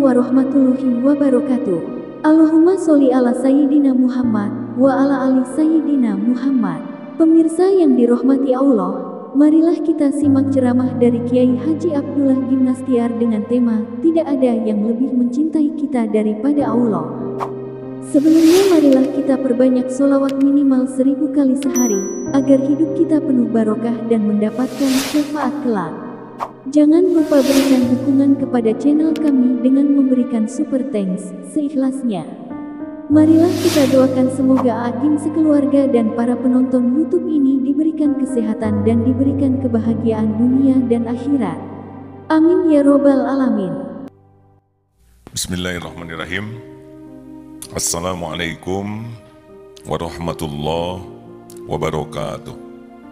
warahmatullahi wabarakatuh. Allahumma sholli ala Sayyidina Muhammad wa ala ali Sayyidina Muhammad. Pemirsa yang dirahmati Allah, marilah kita simak ceramah dari Kiai Haji Abdullah Gimnastiar dengan tema "Tidak ada yang lebih mencintai kita daripada Allah". Sebelumnya marilah kita perbanyak sholawat minimal 1000 kali sehari, agar hidup kita penuh barokah dan mendapatkan syafaat kelak. Jangan lupa berikan dukungan kepada channel kami dengan memberikan super thanks seikhlasnya. Marilah kita doakan semoga Agim sekeluarga dan para penonton YouTube ini diberikan kesehatan dan diberikan kebahagiaan dunia dan akhirat. Amin ya robbal alamin. Bismillahirrahmanirrahim. Assalamualaikum warahmatullahi wabarakatuh.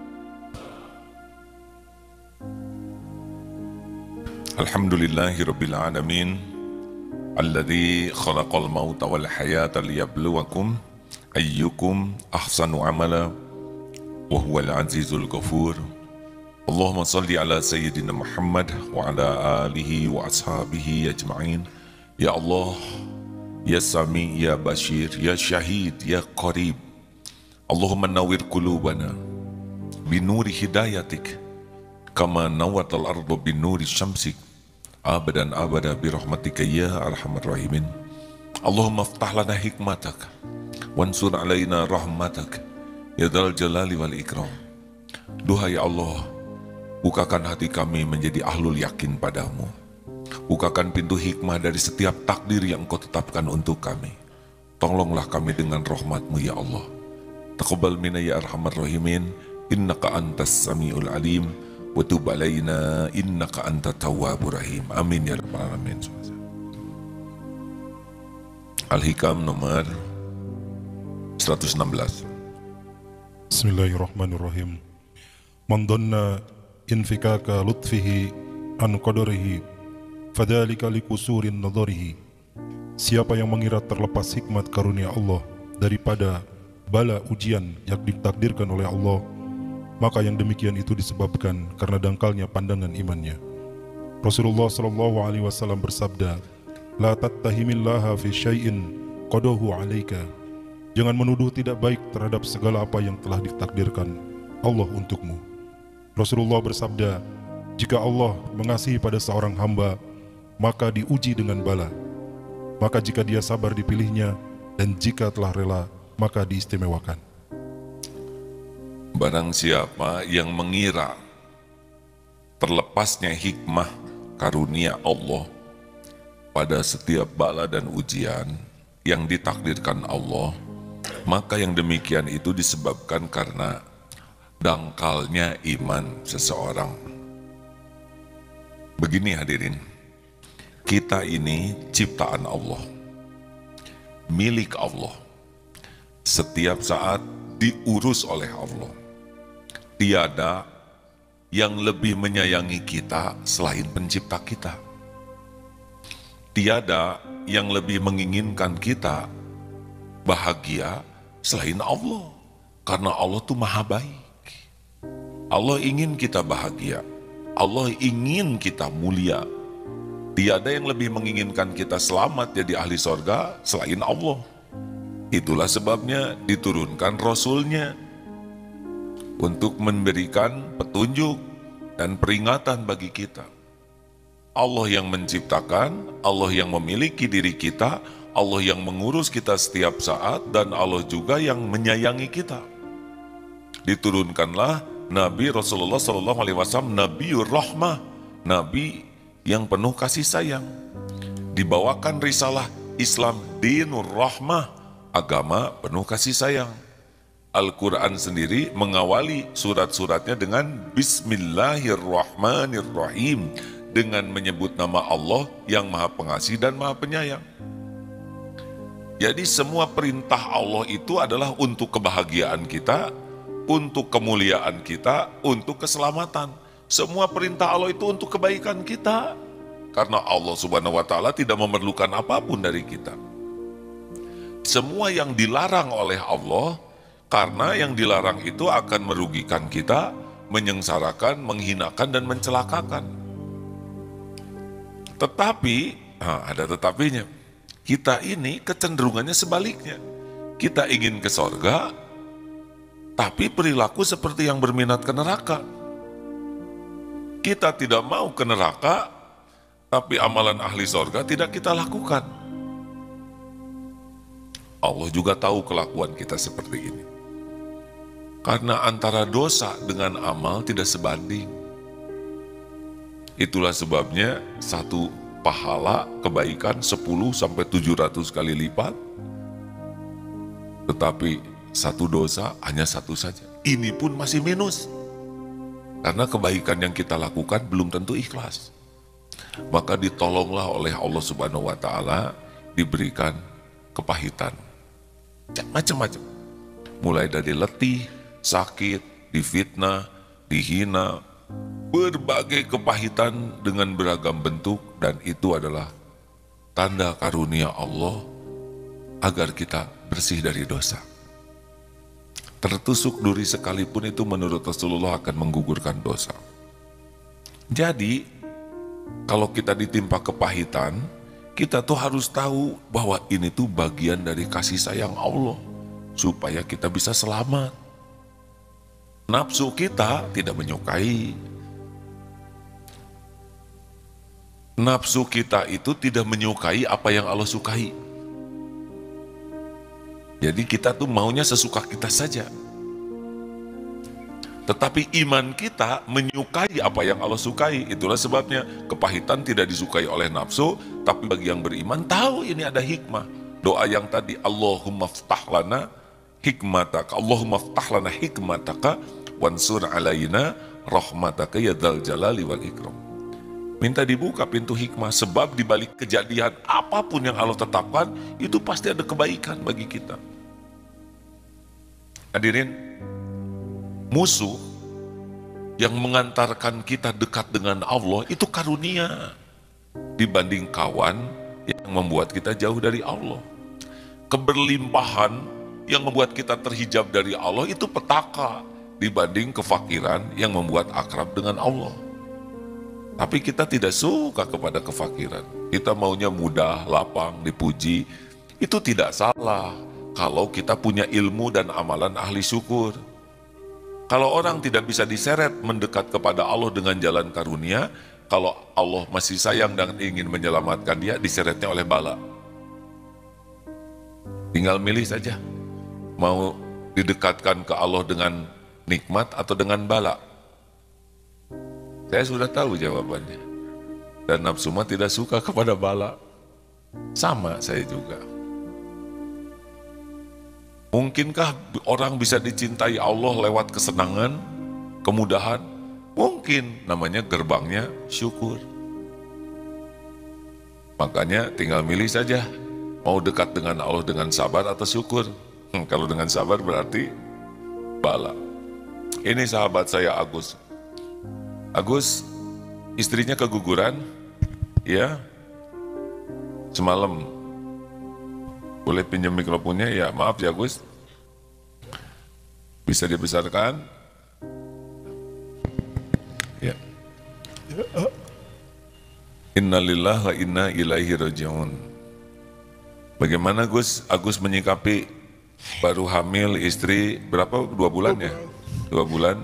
Alhamdulillahi rabbil alamin, alladzi khalaqal mauta wal hayata liyabluwakum ayyukum ahsanu amala wa huwal azizul ghafur. Allahumma salli ala sayyidina Muhammad wa ala alihi wa ashabihi ajma'in. Ya Allah, ya Sami, ya Bashir, ya Syahid, ya Qarib. Allahumma nawwir qulubana binuri hidayatik kama nawatal ardu binuri syamsik abadan abada birahmatika ya arhamar rahimin. Allahumma aftah lana hikmatak wansur alaina rahmatak ya dzal jalali wal ikram. Duhai Allah, bukakan hati kami menjadi ahlul yakin padamu. Bukakan pintu hikmah dari setiap takdir yang Engkau tetapkan untuk kami. Tolonglah kami dengan rahmat-Mu ya Allah. Taqabbal minna ya arhamar rahimin, innaka antas samiul alim, wa tub alaina innaka antat tawwabur rahim. Amin ya rabbal alamin. Al-Hikam nomor 116. Bismillahirrahmanirrahim. Man dhanna infikaka lutfihi an qadarihi fadhalika likusurin nadharihi. Siapa yang mengira terlepas hikmat karunia Allah daripada bala ujian yang ditakdirkan oleh Allah, maka yang demikian itu disebabkan karena dangkalnya pandangan imannya. Rasulullah SAW bersabda, La tattahimillaha fi syai'in qadahu alaika. Jangan menuduh tidak baik terhadap segala apa yang telah ditakdirkan Allah untukmu. Rasulullah bersabda, jika Allah mengasihi pada seorang hamba, maka diuji dengan bala. Maka jika dia sabar dipilihnya, dan jika telah rela, maka diistimewakan. Barang siapa yang mengira terlepasnya hikmah karunia Allah pada setiap bala dan ujian yang ditakdirkan Allah, maka yang demikian itu disebabkan karena dangkalnya iman seseorang. Begini hadirin, kita ini ciptaan Allah, milik Allah, setiap saat diurus oleh Allah. Tiada yang lebih menyayangi kita selain pencipta kita. Tiada yang lebih menginginkan kita bahagia selain Allah. Karena Allah itu maha baik. Allah ingin kita bahagia. Allah ingin kita mulia. Tiada yang lebih menginginkan kita selamat jadi ahli sorga selain Allah. Itulah sebabnya diturunkan Rasulnya untuk memberikan petunjuk dan peringatan bagi kita. Allah yang menciptakan, Allah yang memiliki diri kita, Allah yang mengurus kita setiap saat, dan Allah juga yang menyayangi kita. Diturunkanlah Nabi Rasulullah SAW, Nabiur Rahmah, Nabi yang penuh kasih sayang. Dibawakan risalah Islam, Dinur Rahmah, agama penuh kasih sayang. Al-Quran sendiri mengawali surat-suratnya dengan Bismillahirrahmanirrahim, dengan menyebut nama Allah yang maha pengasih dan maha penyayang. Jadi semua perintah Allah itu adalah untuk kebahagiaan kita, untuk kemuliaan kita, untuk keselamatan. Semua perintah Allah itu untuk kebaikan kita, karena Allah Subhanahu wa Ta'ala tidak memerlukan apapun dari kita. Semua yang dilarang oleh Allah, karena yang dilarang itu akan merugikan kita, menyengsarakan, menghinakan, dan mencelakakan. Tetapi Ada tetapinya. Kita ini kecenderungannya sebaliknya. Kita ingin ke sorga, tapi perilaku seperti yang berminat ke neraka. Kita tidak mau ke neraka, tapi amalan ahli sorga tidak kita lakukan. Allah juga tahu kelakuan kita seperti ini. Karena antara dosa dengan amal tidak sebanding. Itulah sebabnya satu pahala kebaikan 10-700 kali lipat, tetapi satu dosa hanya satu saja. Ini pun masih minus. Karena kebaikan yang kita lakukan belum tentu ikhlas. Maka ditolonglah oleh Allah Subhanahu wa Ta'ala, diberikan kepahitan. Macam-macam. Mulai dari letih, sakit, difitnah, dihina, berbagai kepahitan dengan beragam bentuk, dan itu adalah tanda karunia Allah agar kita bersih dari dosa. Tertusuk duri sekalipun itu menurut Rasulullah akan menggugurkan dosa. Jadi, kalau kita ditimpa kepahitan, kita tuh harus tahu bahwa ini tuh bagian dari kasih sayang Allah, supaya kita bisa selamat. Nafsu kita tidak menyukai. Nafsu kita itu tidak menyukai apa yang Allah sukai. Jadi kita tuh maunya sesuka kita saja. Tetapi iman kita menyukai apa yang Allah sukai. Itulah sebabnya kepahitan tidak disukai oleh nafsu, tapi bagi yang beriman tahu ini ada hikmah. Doa yang tadi, Allahumma ftah lana hikmataka, Allahumma ftah lana hikmataka wansur alaina rahmataka ya dzal jalali wal ikram. Minta dibuka pintu hikmah, sebab di balik kejadian apapun yang Allah tetapkan, itu pasti ada kebaikan bagi kita. Hadirin, musuh yang mengantarkan kita dekat dengan Allah itu karunia dibanding kawan yang membuat kita jauh dari Allah. Keberlimpahan yang membuat kita terhijab dari Allah itu petaka dibanding kefakiran yang membuat akrab dengan Allah. Tapi kita tidak suka kepada kefakiran. Kita maunya mudah, lapang, dipuji. Itu tidak salah kalau kita punya ilmu dan amalan ahli syukur. Kalau orang tidak bisa diseret mendekat kepada Allah dengan jalan karunia, kalau Allah masih sayang dan ingin menyelamatkan dia, diseretnya oleh bala. Tinggal milih saja, mau didekatkan ke Allah dengan nikmat atau dengan bala. Saya sudah tahu jawabannya. Dan nafsu mah tidak suka kepada bala. Sama saya juga. Mungkinkah orang bisa dicintai Allah lewat kesenangan, kemudahan? Mungkin, namanya gerbangnya syukur. Makanya tinggal milih saja, mau dekat dengan Allah dengan sabar atau syukur. Kalau dengan sabar berarti bala. Ini sahabat saya Agus. Agus, istrinya keguguran, ya, semalam. Boleh pinjam mikrofonnya? Ya, maaf ya Gus. Bisa dibesarkan? Ya. Innalillahi wa inna ilaihi raji'un. Bagaimana Gus? Agus menyikapi baru hamil istri berapa? 2 bulan ya? 2 bulan.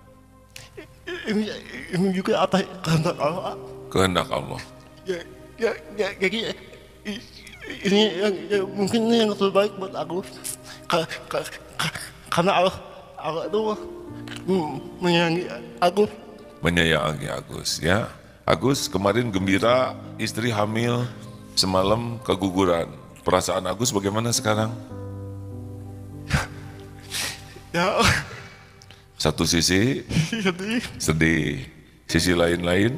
Ini juga atas kehendak Allah. Kehendak Allah. Jadi ini yang mungkin ini yang terbaik buat aku. Karena Allah itu menyayangi aku. Menyayangi Agus, ya. Agus kemarin gembira, istri hamil, semalam keguguran. Perasaan Agus bagaimana sekarang? Ya. Satu sisi sedih, sisi lain-lain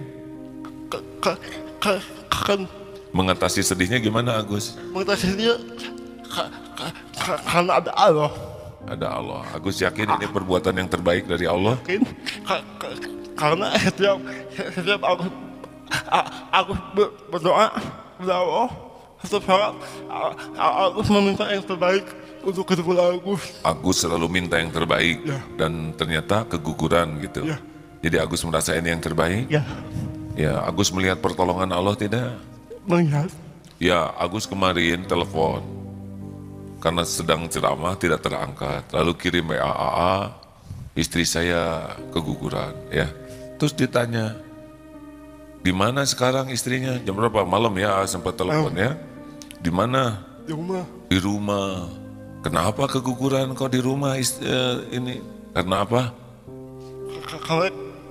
kan mengatasi sedihnya gimana Agus? mengatasi dia karena ada Allah. Ada Allah. Agus yakin ini perbuatan yang terbaik dari Allah? Yakin karena setiap aku berdoa kepada Allah, setiap saat aku meminta yang terbaik untuk kedua Agus. Agus selalu minta yang terbaik, Ya. dan ternyata keguguran gitu. Ya. Jadi Agus merasa ini yang terbaik. Ya, Ya, Agus melihat pertolongan Allah tidak? melihat. Ya, Agus kemarin telepon. Karena sedang ceramah tidak terangkat. Lalu kirim WA, istri saya keguguran. Ya, terus ditanya, di mana sekarang istrinya? Jam berapa? Malam ya, sempat telepon ya. Di mana? Di rumah. Di rumah. Kenapa keguguran kau di rumah ini? Karena apa? Kalau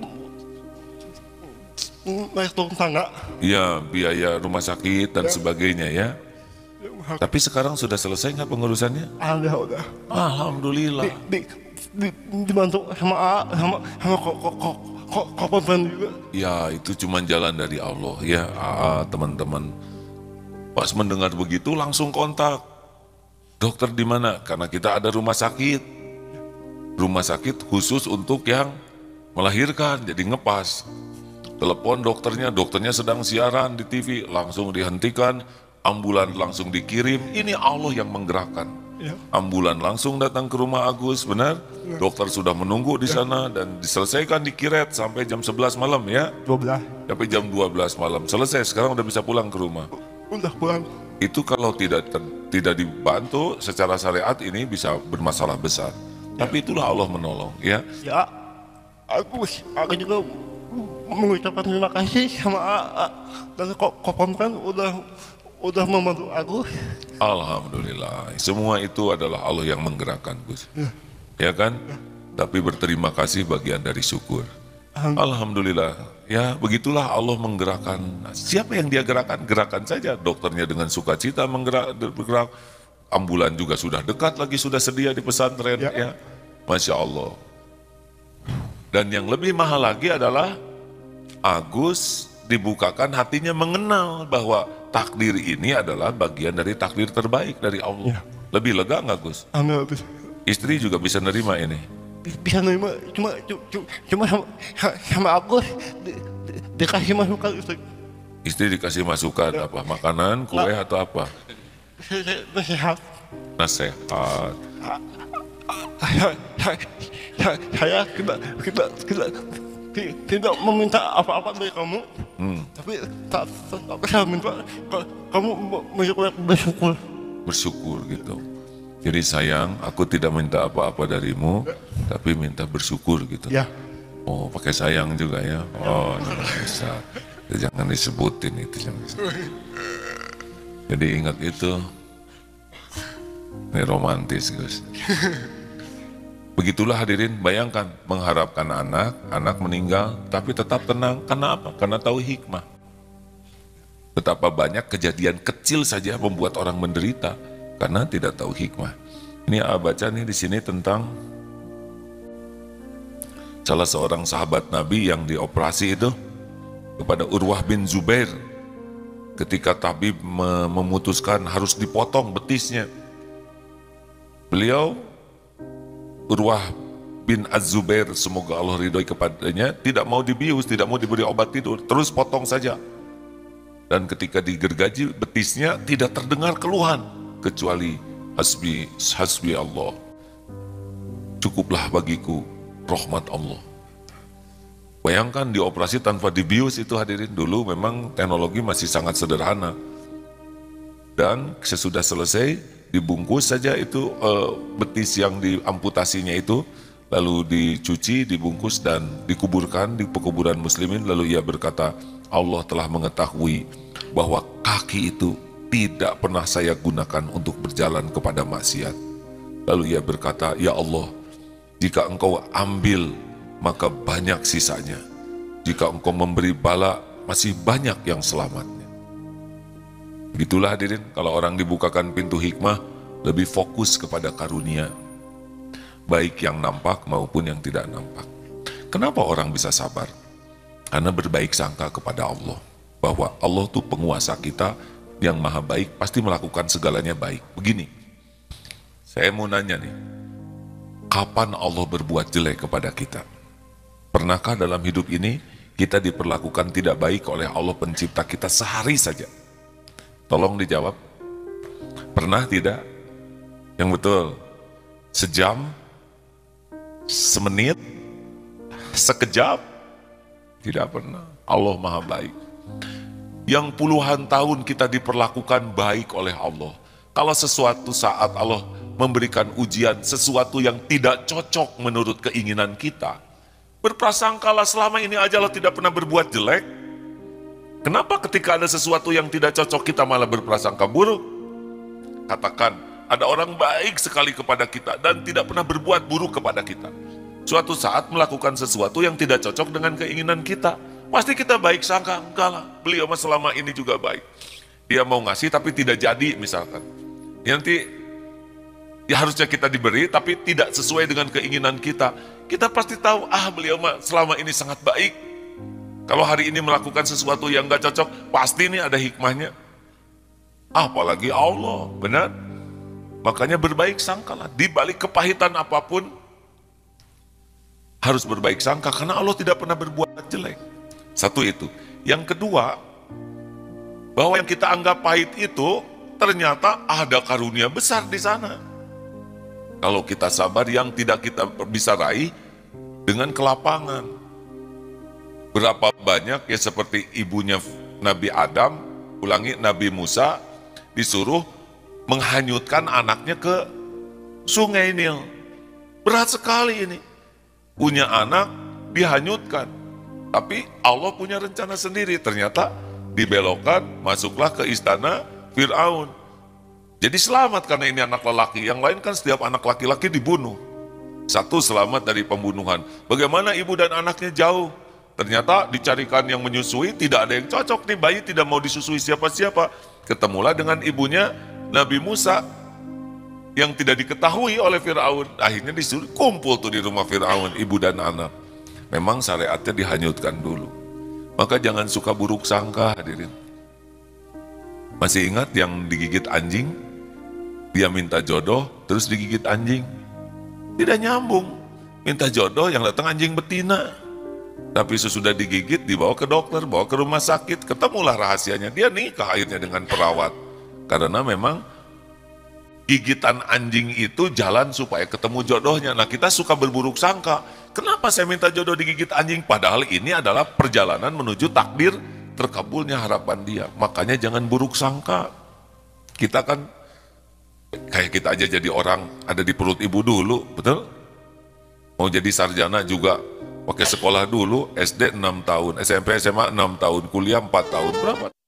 naik turun tangga. Ya, biaya rumah sakit dan sebagainya ya. Tapi sekarang sudah selesai nggak pengurusannya? Ada udah. Alhamdulillah. Dibantu sama komponen juga. Ya, itu cuma jalan dari Allah ya, teman-teman. Pas mendengar begitu langsung kontak. Dokter di mana? Karena kita ada rumah sakit. Rumah sakit khusus untuk yang melahirkan, jadi ngepas. Telepon dokternya sedang siaran di TV, langsung dihentikan, ambulan langsung dikirim. Ini Allah yang menggerakkan. Ya. Ambulan langsung datang ke rumah Agus, benar? Dokter sudah menunggu di sana dan diselesaikan di Kiret sampai jam 11 malam ya. 12. Sampai jam 12 malam. Selesai, sekarang udah bisa pulang ke rumah. Udah pulang. Itu kalau tidak dibantu secara syariat ini bisa bermasalah besar. Tapi itulah Allah menolong ya. Ya, aku juga mengucapkan terima kasih sama dan komponen udah membantu aku. Alhamdulillah. Semua itu adalah Allah yang menggerakkan, Gus. Ya kan? Tapi berterima kasih bagian dari syukur. Alhamdulillah. Ya, begitulah Allah menggerakkan. Nah, siapa yang dia gerakkan? Gerakan saja. Dokternya dengan sukacita bergerak. Ambulan juga sudah dekat lagi, sudah sedia di pesantren ya. Masya Allah. Dan yang lebih mahal lagi adalah Agus dibukakan hatinya mengenal bahwa takdir ini adalah bagian dari takdir terbaik dari Allah. Lebih lega nggak, Gus? Amin. Istri juga bisa nerima ini. Bisa nerima, cuma sama aku dikasih masukan. Istri dikasih masukan apa? Makanan, kue atau apa? Nasihat. Nasihat. Saya tidak meminta apa-apa dari kamu, tapi saya minta kamu bersyukur. Bersyukur gitu. Jadi sayang, aku tidak minta apa-apa darimu, tapi minta bersyukur gitu. Ya. Oh, pakai sayang juga ya. Oh, bisa. Jangan disebutin itu. Jadi ingat itu. Ini romantis, Gus. Begitulah hadirin, bayangkan mengharapkan anak meninggal, tapi tetap tenang. Karena apa? Karena tahu hikmah. Betapa banyak kejadian kecil saja membuat orang menderita karena tidak tahu hikmah. Ini baca nih di sini tentang salah seorang sahabat Nabi yang dioperasi itu kepada Urwah bin Zubair. Ketika tabib memutuskan harus dipotong betisnya, beliau Urwah bin Az-Zubair, semoga Allah ridhoi kepadanya, tidak mau dibius, tidak mau diberi obat tidur, terus potong saja. Dan ketika digergaji betisnya tidak terdengar keluhan kecuali hasbi Allah. Cukuplah bagiku rahmat Allah. Bayangkan dioperasi tanpa dibius itu hadirin, dulu memang teknologi masih sangat sederhana. Dan sesudah selesai dibungkus saja itu betis yang diamputasinya itu, lalu dicuci, dibungkus dan dikuburkan di pekuburan muslimin. Lalu ia berkata, Allah telah mengetahui bahwa kaki itu tidak pernah saya gunakan untuk berjalan kepada maksiat. Lalu ia berkata, ya Allah, jika engkau ambil maka banyak sisanya. Jika engkau memberi bala, masih banyak yang selamatnya. Begitulah hadirin, kalau orang dibukakan pintu hikmah, lebih fokus kepada karunia, baik yang nampak maupun yang tidak nampak. Kenapa orang bisa sabar? Karena berbaik sangka kepada Allah, bahwa Allah itu penguasa kita yang maha baik, pasti melakukan segalanya baik. Begini, saya mau nanya nih, kapan Allah berbuat jelek kepada kita? Pernahkah dalam hidup ini kita diperlakukan tidak baik oleh Allah pencipta kita sehari saja? Tolong dijawab. Pernah tidak? Yang betul. Sejam? Semenit? Sekejap? Tidak pernah. Allah maha baik. yang puluhan tahun kita diperlakukan baik oleh Allah. Kalau sesuatu saat Allah memberikan ujian, sesuatu yang tidak cocok menurut keinginan kita, berprasangkalah selama ini aja Allah tidak pernah berbuat jelek. Kenapa ketika ada sesuatu yang tidak cocok kita malah berprasangka buruk? Katakan, ada orang baik sekali kepada kita dan tidak pernah berbuat buruk kepada kita. Suatu saat melakukan sesuatu yang tidak cocok dengan keinginan kita, pasti kita baik sangka, enggak lah, beliau selama ini juga baik. Dia mau ngasih tapi tidak jadi misalkan. Nanti ya harusnya kita diberi tapi tidak sesuai dengan keinginan kita. Kita pasti tahu, beliau selama ini sangat baik. Kalau hari ini melakukan sesuatu yang gak cocok, pasti ini ada hikmahnya. Apalagi Allah, benar? Makanya berbaik sangkalah. Di balik kepahitan apapun, harus berbaik sangka karena Allah tidak pernah berbuat jelek. Satu itu. Yang kedua, bahwa yang kita anggap pahit itu ternyata ada karunia besar di sana. Kalau kita sabar, yang tidak kita bisa raih dengan kelapangan. Berapa banyak ya seperti ibunya Nabi Adam, ulangi Nabi Musa disuruh menghanyutkan anaknya ke sungai Nil. Berat sekali ini. Punya anak dihanyutkan. Tapi Allah punya rencana sendiri. Ternyata dibelokkan, masuklah ke istana Fir'aun. Jadi selamat karena ini anak lelaki. Yang lain kan setiap anak laki-laki dibunuh. Satu selamat dari pembunuhan. Bagaimana ibu dan anaknya jauh? Ternyata dicarikan yang menyusui, tidak ada yang cocok nih, bayi tidak mau disusui siapa-siapa. Ketemulah dengan ibunya Nabi Musa yang tidak diketahui oleh Fir'aun. Akhirnya disuruh kumpul tuh di rumah Fir'aun, ibu dan anak. Memang syariatnya dihanyutkan dulu. Maka jangan suka buruk sangka, hadirin. Masih ingat yang digigit anjing? Dia minta jodoh, terus digigit anjing. Tidak nyambung. Minta jodoh, yang datang anjing betina. Tapi sesudah digigit, dibawa ke dokter, bawa ke rumah sakit, ketemulah rahasianya. Dia nikah akhirnya dengan perawat. Karena memang gigitan anjing itu jalan supaya ketemu jodohnya. Nah, kita suka berburuk sangka. Kenapa saya minta jodoh digigit anjing? Padahal ini adalah perjalanan menuju takdir terkabulnya harapan dia. Makanya jangan buruk sangka. Kita kan, kayak kita aja jadi orang ada di perut ibu dulu, betul? Mau jadi sarjana juga pakai sekolah dulu, SD 6 tahun, SMP, SMA 6 tahun, kuliah 4 tahun, berapa?